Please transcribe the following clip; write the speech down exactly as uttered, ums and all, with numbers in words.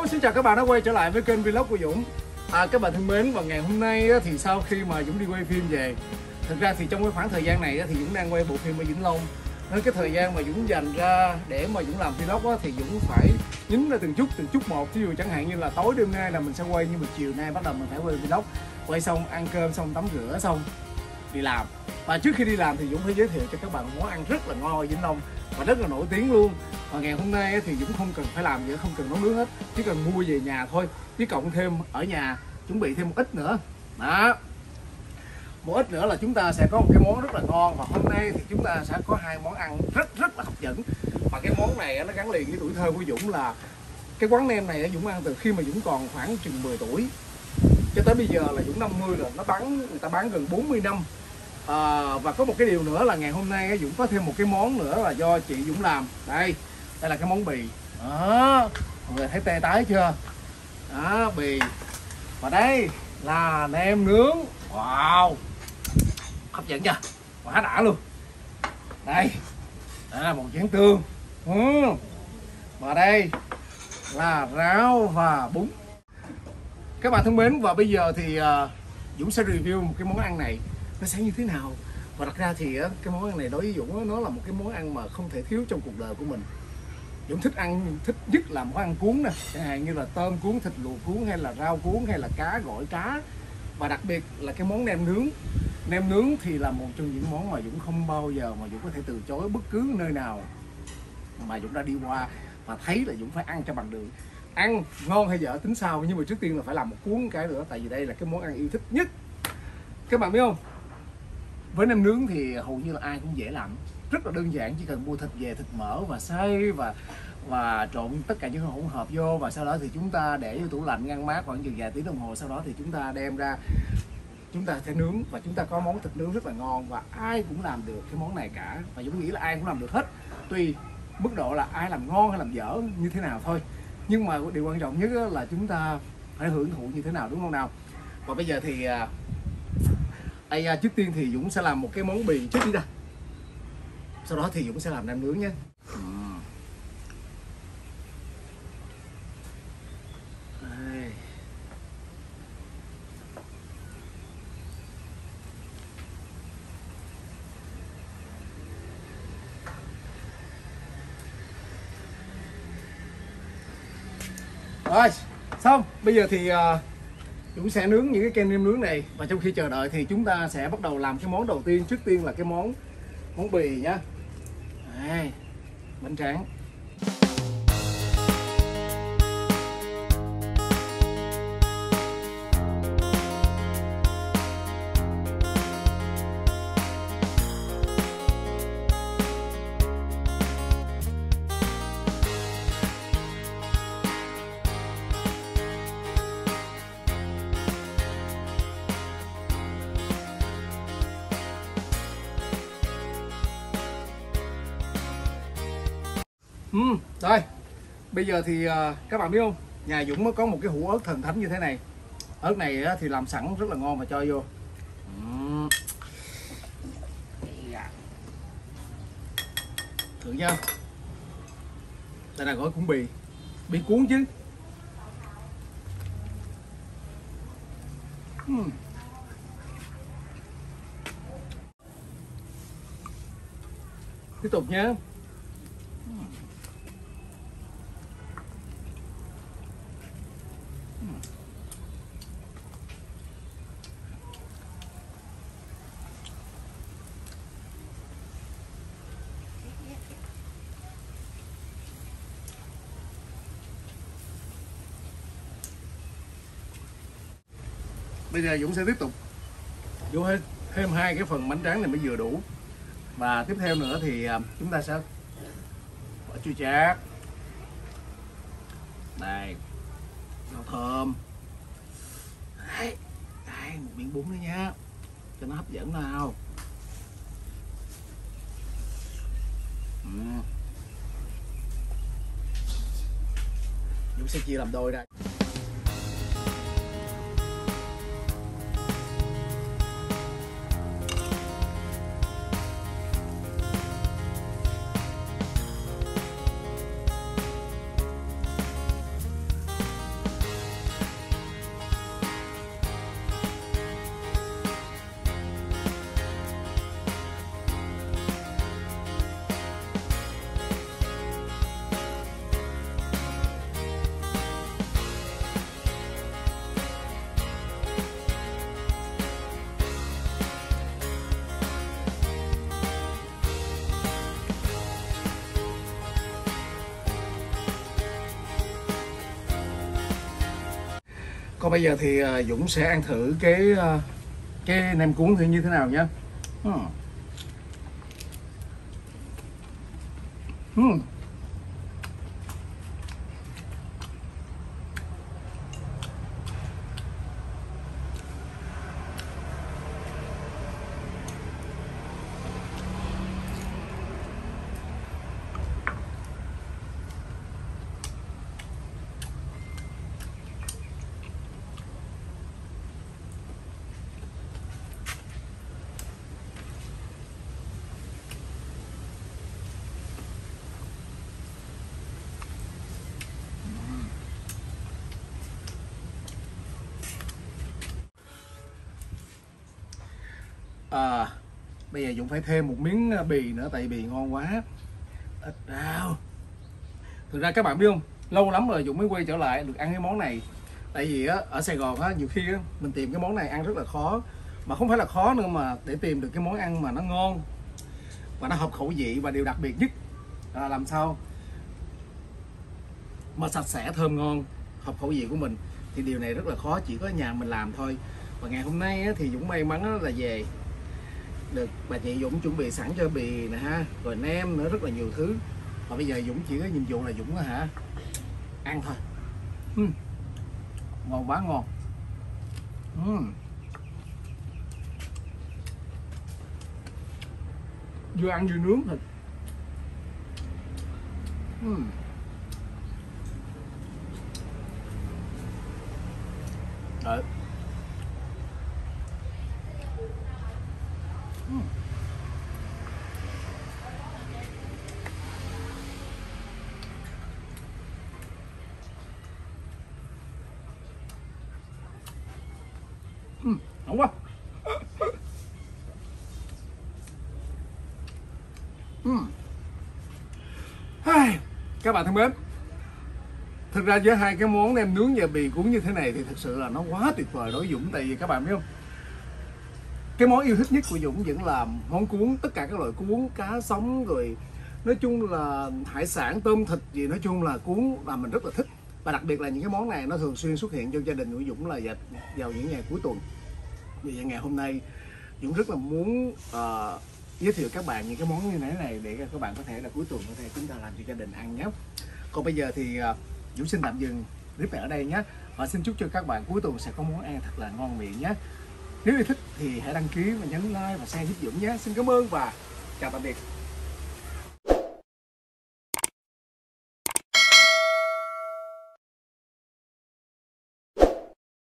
xin chào các bạn đã quay trở lại với kênh vlog của Dũng. À, các bạn thân mến, và ngày hôm nay á, thì sau khi mà Dũng đi quay phim về, thực ra thì trong cái khoảng thời gian này á, thì Dũng đang quay bộ phim ở Vĩnh Long, nên cái thời gian mà Dũng dành ra để mà Dũng làm vlog á, thì Dũng phải nhín ra từng chút từng chút một. Ví dụ chẳng hạn như là tối đêm nay là mình sẽ quay, nhưng mà chiều nay bắt đầu mình phải quay vlog, quay xong ăn cơm xong tắm rửa xong đi làm. Và trước khi đi làm thì Dũng phải giới thiệu cho các bạn món ăn rất là ngon ở Vĩnh Long và rất là nổi tiếng luôn. Và ngày hôm nay thì Dũng không cần phải làm gì, không cần nấu nướng hết, chỉ cần mua về nhà thôi, với cộng thêm ở nhà chuẩn bị thêm một ít nữa đó. Một ít nữa là chúng ta sẽ có một cái món rất là ngon. Và hôm nay thì chúng ta sẽ có hai món ăn rất rất là hấp dẫn. Và cái món này nó gắn liền với tuổi thơ của Dũng, là cái quán nem này Dũng ăn từ khi mà Dũng còn khoảng chừng mười tuổi cho tới bây giờ là Dũng năm mươi rồi. Nó bán, người ta bán gần bốn mươi năm. À, và có một cái điều nữa là ngày hôm nay Dũng có thêm một cái món nữa là do chị Dũng làm. Đây, đây là cái món bì đó, mọi người thấy tê tái chưa đó, bì. Và đây là nem nướng. Wow, hấp dẫn chưa, quá đã luôn. Đây, đây là một chén tương. ừ. Và đây là rau và bún. Các bạn thân mến, và bây giờ thì uh, Dũng sẽ review một cái món ăn này nó sẽ như thế nào. Và đặt ra thì uh, cái món ăn này đối với Dũng uh, nó là một cái món ăn mà không thể thiếu trong cuộc đời của mình. Dũng thích ăn, thích nhất là món ăn cuốn nè, chẳng hạn như là tôm cuốn, thịt luộc cuốn, hay là rau cuốn, hay là cá, gỏi cá. Và đặc biệt là cái món nem nướng. Nem nướng thì là một trong những món mà Dũng không bao giờ mà Dũng có thể từ chối bất cứ nơi nào mà Dũng đã đi qua và thấy là Dũng phải ăn cho bằng được. Ăn ngon hay dở tính sau, nhưng mà trước tiên là phải làm một cuốn cái nữa, tại vì đây là cái món ăn yêu thích nhất. Các bạn biết không, với nem nướng thì hầu như là ai cũng dễ làm, rất là đơn giản, chỉ cần mua thịt về, thịt mỡ và xay và và trộn tất cả những hỗn hợp vô, và sau đó thì chúng ta để vô tủ lạnh ngăn mát khoảng chừng vài tiếng đồng hồ. Sau đó thì chúng ta đem ra, chúng ta sẽ nướng và chúng ta có món thịt nướng rất là ngon, và ai cũng làm được cái món này cả. Và Dũng nghĩ là ai cũng làm được hết, tùy mức độ là ai làm ngon hay làm dở như thế nào thôi. Nhưng mà điều quan trọng nhất là chúng ta phải hưởng thụ như thế nào, đúng không nào. Và bây giờ thì đây, trước tiên thì Dũng sẽ làm một cái món bì trước đi đã, sau đó thì Dũng sẽ làm nem nướng nhé. Đây. Rồi, xong. Bây giờ thì uh, Dũng sẽ nướng những cái kem nem nướng này. Và trong khi chờ đợi thì chúng ta sẽ bắt đầu làm cái món đầu tiên. Trước tiên là cái món món bì nhá. Đây, bánh tráng. Ừ, rồi, bây giờ thì uh, các bạn biết không, nhà Dũng mới có một cái hũ ớt thần thánh như thế này. Ớt này uh, thì làm sẵn rất là ngon mà cho vô. ừ. Thử nha. Đây là gói cuốn bì, bì cuốn chứ. ừ. Tiếp tục nhé. Bây giờ Dũng sẽ tiếp tục vô thêm hai cái phần bánh tráng này mới vừa đủ. Và tiếp theo nữa thì chúng ta sẽ bỏ chua chát. Đây, rau thơm. Đây, đây, một miếng bún nữa nha, cho nó hấp dẫn nào. ừ. Dũng sẽ chia làm đôi đây. Còn bây giờ thì uh, Dũng sẽ ăn thử cái uh, cái nem cuốn thì như thế nào nhé. Hmm. Hmm. À, bây giờ Dũng phải thêm một miếng bì nữa tại bì ngon quá. Ít rau. Thực ra các bạn biết không, lâu lắm rồi Dũng mới quay trở lại được ăn cái món này. Tại vì á, ở Sài Gòn á, nhiều khi á, mình tìm cái món này ăn rất là khó. Mà không phải là khó nữa mà để tìm được cái món ăn mà nó ngon và nó hợp khẩu vị, và điều đặc biệt nhất là làm sao mà sạch sẽ, thơm ngon, hợp khẩu vị của mình, thì điều này rất là khó, chỉ có nhà mình làm thôi. Và ngày hôm nay á, thì Dũng may mắn là về được bà chị Dũng chuẩn bị sẵn cho bì nè ha, rồi nem nữa, rất là nhiều thứ. Và bây giờ Dũng chỉ có nhiệm vụ là Dũng hả ăn thôi. uhm. Ngon quá ngon. uhm. Vừa ăn vừa nướng thịt. uhm. Đấy. uhm. uhm. Ngon quá. uhm. Các bạn thân mến, thực ra với hai cái món nem nướng và bì cuốn như thế này thì thực sự là nó quá tuyệt vời đối với Dũng. Tại vì các bạn biết không, cái món yêu thích nhất của Dũng vẫn là món cuốn, tất cả các loại cuốn, cá sống, rồi nói chung là hải sản, tôm thịt gì, nói chung là cuốn là mình rất là thích. Và đặc biệt là những cái món này nó thường xuyên xuất hiện trong gia đình của Dũng là vào những ngày cuối tuần. Vì vậy ngày hôm nay Dũng rất là muốn uh, giới thiệu các bạn những cái món như thế này để các bạn có thể là cuối tuần có thể chúng ta làm cho gia đình ăn nhé. Còn bây giờ thì uh, Dũng xin tạm dừng clip này ở đây nhé, và xin chúc cho các bạn cuối tuần sẽ có món ăn thật là ngon miệng nhé. Nếu yêu thích thì hãy đăng ký và nhấn like và share giúp Dũng nhé. Xin cảm ơn và chào tạm biệt.